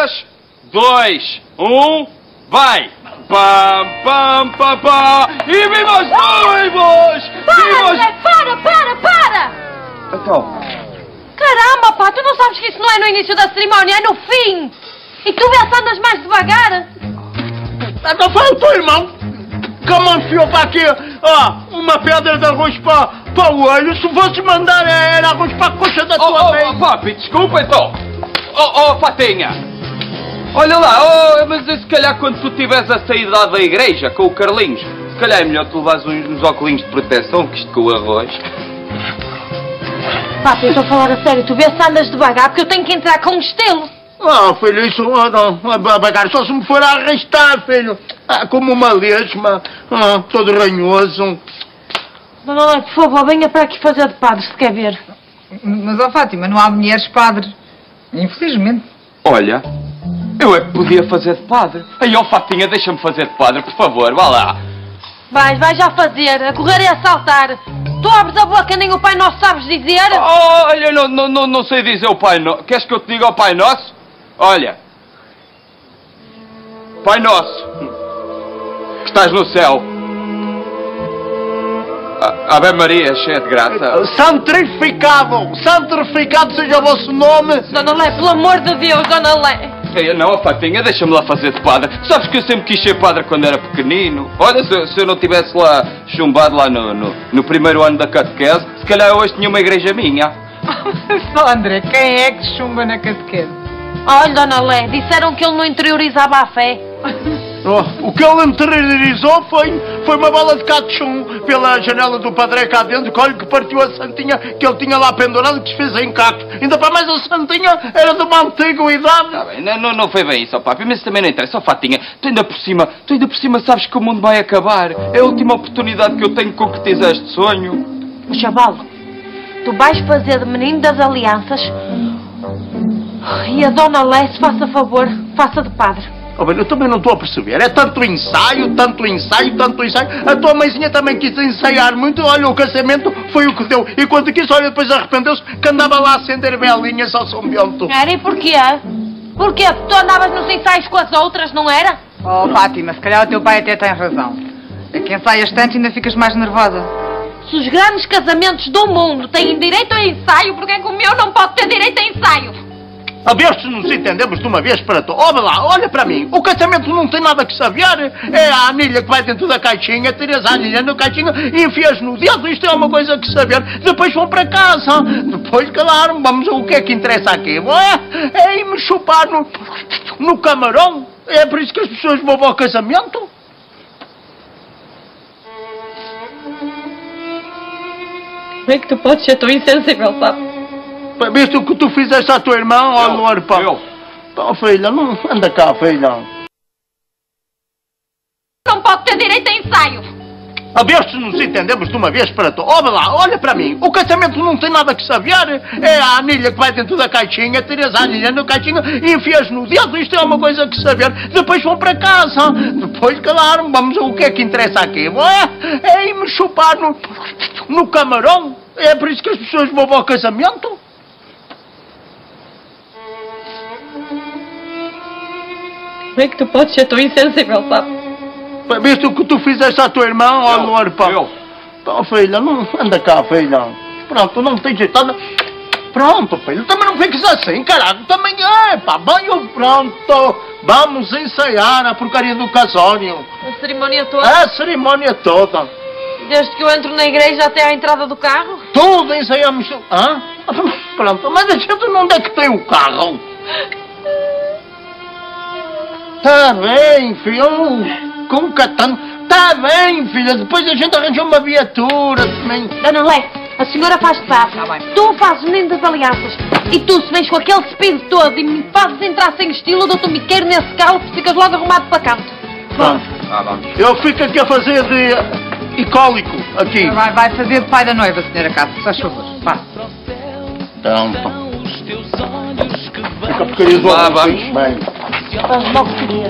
3, 2, 1, vai! Pam, pam, pam, pam! E viva os noivos! Para! Então... Caramba, pá, tu não sabes que isso não é no início da cerimónia, é no fim! E tu vê se andas mais devagar? Então foi o teu irmão que me enfiou para aqui, uma pedra de arroz para o olho. Se fosse mandar era arroz para a coxa da tua mãe. Oh, papi, desculpa então! Oh, Fatinha! Olha lá, mas se calhar quando tu estiveres a sair lá da igreja com o Carlinhos, se calhar é melhor tu levares uns óculos de proteção que isto com o arroz. Papi, eu estou a falar a sério, tu vê se andas devagar porque eu tenho que entrar com estilo. Filho, isso não, devagar, só se me for a arrastar, filho. Como uma lesma, todo ranhoso. Dona Leite, por favor, venha para aqui fazer de padre, se quer ver. Mas, Fátima, não há mulheres padres. Infelizmente. Olha, eu é que podia fazer de padre. Aí, Fatinha, deixa-me fazer de padre, por favor, vá lá. Vai já fazer, a correr e a saltar. Tu abres a boca, nem o Pai Nosso sabes dizer? Olha, não sei dizer o Pai Nosso. Queres que eu te diga o Pai Nosso? Olha. Pai Nosso, que estás no céu. Ave Maria, cheia de graça. Santificado seja o vosso nome. Dona Lé, pelo amor de Deus, Dona Lé. Não, Fatinha, deixa-me lá fazer de padre. Sabes que eu sempre quis ser padre quando era pequenino. Olha, se eu não tivesse lá chumbado lá no primeiro ano da catequese, se calhar hoje tinha uma igreja minha. Só, André, quem é que chumba na catequese? Olha, Dona Lé, disseram que ele não interiorizava a fé. O que ele interiorizou foi uma bola de catchum pela janela do padre cá dentro, que partiu a santinha que ele tinha lá pendurado, que desfez em cacos. Ainda para mais a santinha era de uma antiguidade. Bem, não foi bem isso, papi, mas isso também não interessa. Fatinha, tu ainda por cima sabes que o mundo vai acabar. É a última oportunidade que eu tenho de concretizar este sonho. Chavalo, tu vais fazer de menino das alianças e a Dona Lé, se faça favor, faça de padre. Eu também não estou a perceber. É tanto ensaio. A tua mãezinha também quis ensaiar muito. Olha, o casamento foi o que deu. E quando quis, olha, depois arrependeu-se que andava lá a acender velinhas ao São Bento. Era, e porquê? Porquê? Tu andavas nos ensaios com as outras, não era? Oh, Fátima, se calhar o teu pai até tem razão. É que ensaias tanto e ainda ficas mais nervosa. Se os grandes casamentos do mundo têm direito a ensaio, porque é que o meu não pode ter direito a ensaio? A ver se nos entendemos de uma vez para todas. Olha para mim. O casamento não tem nada que saber. É a anilha que vai dentro da caixinha, tiras a anilha na caixinha e enfias no dedo. Isto é uma coisa que saber. Depois vão para casa. Depois, claro, vamos o que é que interessa aqui. É ir-me chupar no camarão. É por isso que as pessoas vão ao casamento. Como é que tu podes ser tão insensível, sabe? Viste o que tu fizeste à tua irmã, ó amor, pá? Filha, não anda cá, filha. Não pode ter direito a ensaio. A ver se nos entendemos de uma vez para todas. Olha para mim. O casamento não tem nada que saber. É a anilha que vai dentro da caixinha, tiras a anilha na caixinha e enfias no dedo. Isto é uma coisa que saber. Depois vão para casa. Depois, claro, vamos o que é que interessa aqui. É ir-me chupar no camarão. É por isso que as pessoas vão ao casamento. Como é que tu podes ser tão insensível, sabe? Viste o que tu fizeste à tua irmã, ó amor, pá? Filha, não anda cá, filha. Pronto, não tem jeito. Pronto, filha, também não fiques assim, caralho. Também é, pá, bem, pronto. Vamos ensaiar a porcaria do casório. A cerimónia toda? A cerimónia toda. Desde que eu entro na igreja até à entrada do carro? Tudo ensaiamos. Hã? Pronto, mas a gente não é que tem o carro. Tá bem, filho. Com catano. Tá bem, filha. Depois a gente arranjou uma viatura também. Dona Lé, a senhora faz de padre. Tá bem. Tu fazes menino das alianças. E tu, se vens com aquele speed todo e me fazes entrar sem estilo, eu dou-te um biqueiro nesse calo e ficas logo arrumado para canto. Vamos. Vamos. Eu fico aqui a fazer de icólico, aqui. Vai fazer de pai da noiva, senhora Cássio, faz favor. Vá. Então, fica a porcaria do Vá, arroz, vamos. bem. Faz logo seguir.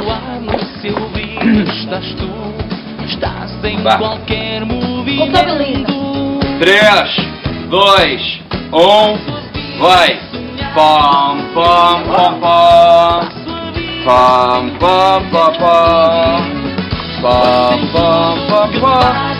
Vá. Contabiliza. 3, 2, 1, vai! Pam, pam, pam, pam! Pam, pam, pam, pam. Pam, pam, pam, pam.